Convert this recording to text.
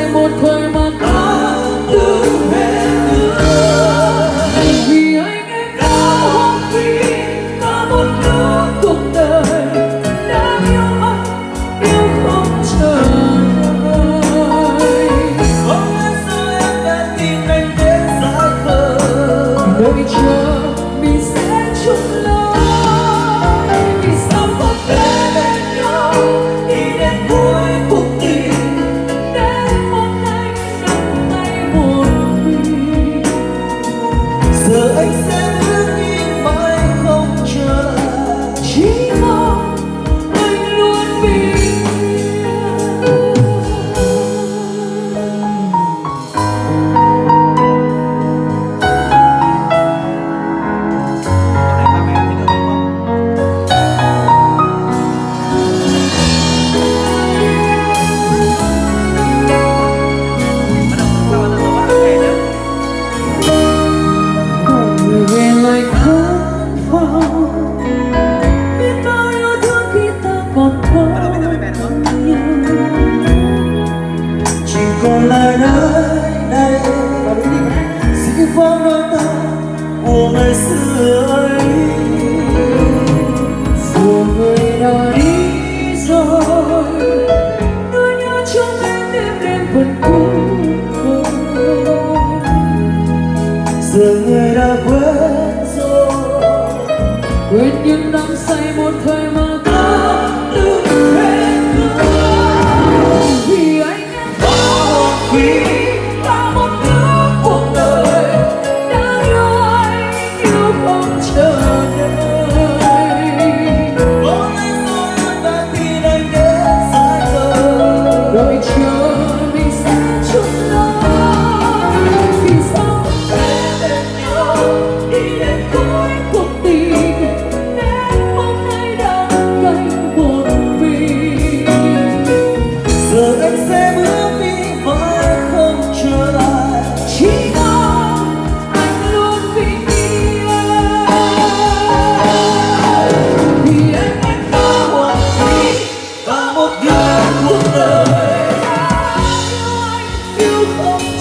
say một thời mà ta từng hẹn ước. Vì anh em đã hoang phí cả một nửa cuộc đời, đã yêu anh yêu không chờ đợi. Không lẽ sao em đã tìm anh đến dại khờ, đợi chờ mình sẽ chung lối. Vì sao không thể bên nhau đi đến cuối cuộc tình, đến một ngày nắm tay một mình. giờ anh sẽ bước đi mãi không trở lại, Chỉ mong anh luôn bình yên. Người về lại khát vọng, biết bao yêu thương khi ta còn có nhau. chỉ còn lại nơi đây dĩ vãng đôi ta của ngày xưa ấy. Giờ người đã đi rồi, nỗi nhớ trong em đêm đêm vẫn cuối. giờ người đã quên rồi, Quên những năm say một thời mà ta từng hẹn ước. Vì anh em đã hoang phí cả một nửa cuộc đời, đã yêu anh yêu không chờ đợi. có lẽ do em đã tin anh đến dại khờ, Đợi chờ mình sẽ chung lối. Vì sao không thể bên nhau đi đến cuối cuộc tình, đến một ngày đã cánh một mình. giờ anh sẽ bước đi mãi không trở lại, Chỉ mong anh luôn bình yên. Vì anh em đã hoang phí cả một nửa cuộc đời. yêu không